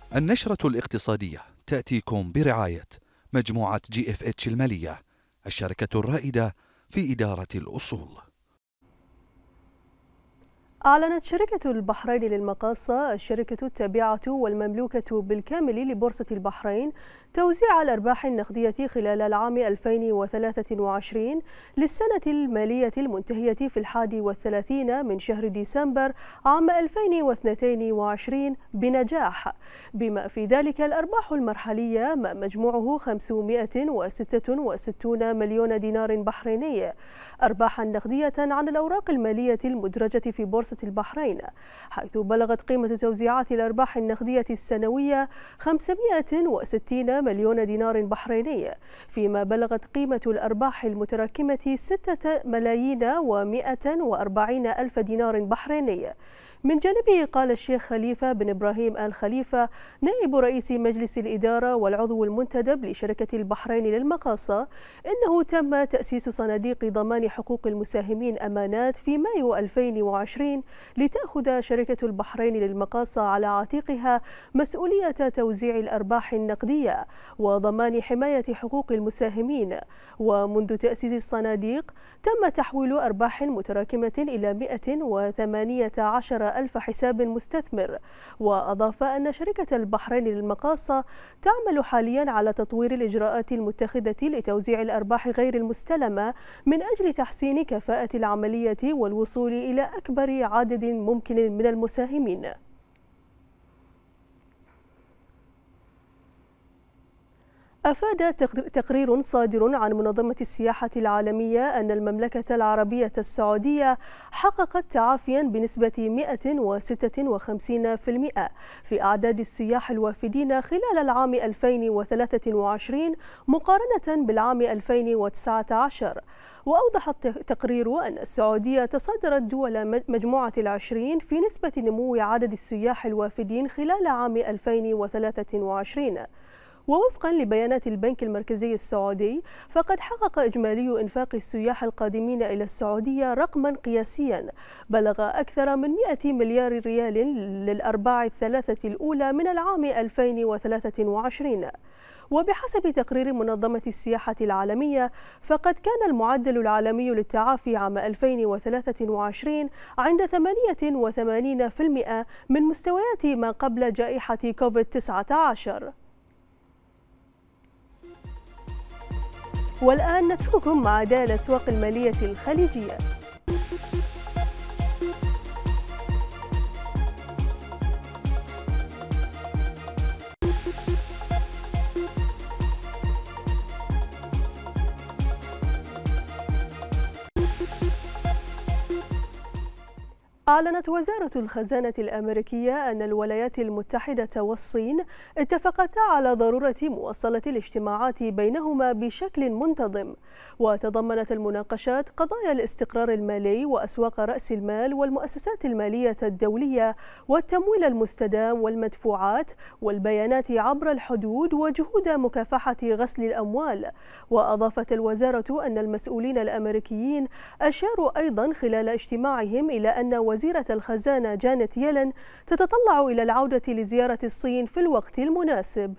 النشرة الاقتصادية تأتيكم برعاية مجموعة GFH المالية، الشركة الرائدة في إدارة الأصول. أعلنت شركة البحرين للمقاصة، الشركة التابعة والمملوكة بالكامل لبورصة البحرين، توزيع الأرباح النقدية خلال العام 2023 للسنة المالية المنتهية في 31 من شهر ديسمبر عام 2022 بنجاح، بما في ذلك الأرباح المرحلية ما مجموعه 566 مليون دينار بحريني، أرباحا نقدية عن الأوراق المالية المدرجة في بورصة البحرين، حيث بلغت قيمة توزيعات الأرباح النقدية السنوية 560 مليون دينار بحريني، فيما بلغت قيمة الأرباح المتراكمة 6,140,000 دينار بحريني. من جانبه قال الشيخ خليفة بن إبراهيم آل خليفة نائب رئيس مجلس الإدارة والعضو المنتدب لشركة البحرين للمقاصة إنه تم تأسيس صناديق ضمان حقوق المساهمين أمانات في مايو 2020 لتأخذ شركة البحرين للمقاصة على عاتقها مسؤولية توزيع الأرباح النقدية وضمان حماية حقوق المساهمين. ومنذ تأسيس الصناديق تم تحويل أرباح متراكمة إلى 118 ألف حساب مستثمر. وأضاف أن شركة البحرين للمقاصة تعمل حاليا على تطوير الإجراءات المتخذة لتوزيع الأرباح غير المستلمة من أجل تحسين كفاءة العملية والوصول إلى أكبر عدد ممكن من المساهمين. أفاد تقرير صادر عن منظمة السياحة العالمية أن المملكة العربية السعودية حققت تعافيا بنسبة 156% في أعداد السياح الوافدين خلال العام 2023 مقارنة بالعام 2019. وأوضح التقرير أن السعودية تصدرت دول مجموعة العشرين في نسبة نمو عدد السياح الوافدين خلال عام 2023. ووفقا لبيانات البنك المركزي السعودي، فقد حقق إجمالي إنفاق السياح القادمين إلى السعودية رقما قياسيا بلغ أكثر من 100 مليار ريال للأرباع الثلاثة الأولى من العام 2023. وبحسب تقرير منظمة السياحة العالمية، فقد كان المعدل العالمي للتعافي عام 2023 عند 88% من مستويات ما قبل جائحة كوفيد-19. والآن نترككم مع أداء الأسواق المالية الخليجية. أعلنت وزارة الخزانة الأمريكية أن الولايات المتحدة والصين اتفقتا على ضرورة مواصلة الاجتماعات بينهما بشكل منتظم، وتضمنت المناقشات قضايا الاستقرار المالي وأسواق رأس المال والمؤسسات المالية الدولية والتمويل المستدام والمدفوعات والبيانات عبر الحدود وجهود مكافحة غسل الأموال. وأضافت الوزارة أن المسؤولين الأمريكيين أشاروا أيضا خلال اجتماعهم إلى أن وزيرة الخزانة جانيت يلن تتطلع إلى العودة لزيارة الصين في الوقت المناسب.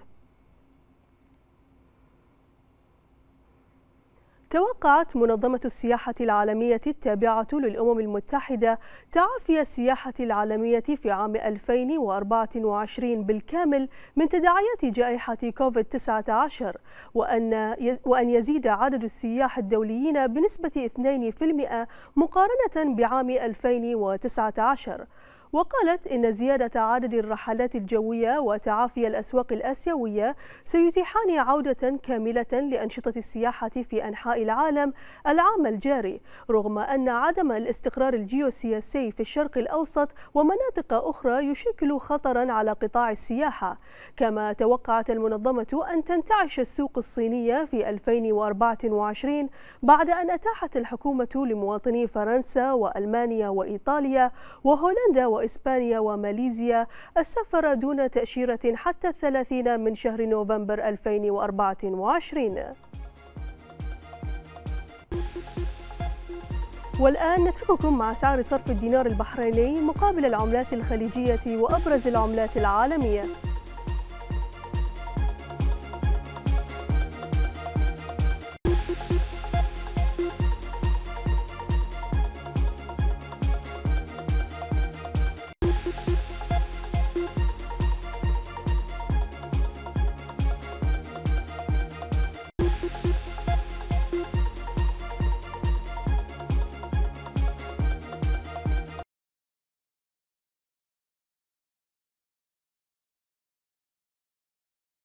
توقعت منظمة السياحة العالمية التابعة للأمم المتحدة تعافي السياحة العالمية في عام 2024 بالكامل من تداعيات جائحة كوفيد-19، وأن يزيد عدد السياح الدوليين بنسبة 2% مقارنة بعام 2019. وقالت إن زيادة عدد الرحلات الجوية وتعافي الأسواق الآسيوية سيتيحان عودة كاملة لأنشطة السياحة في أنحاء العالم العام الجاري، رغم أن عدم الاستقرار الجيوسياسي في الشرق الأوسط ومناطق أخرى يشكل خطرا على قطاع السياحة. كما توقعت المنظمة أن تنتعش السوق الصينية في 2024 بعد أن أتاحت الحكومة لمواطني فرنسا وألمانيا وإيطاليا وهولندا وإسبانيا وماليزيا السفر دون تأشيرة حتى 30 من شهر نوفمبر 2024. والآن نترككم مع سعر صرف الدينار البحريني مقابل العملات الخليجية وأبرز العملات العالمية.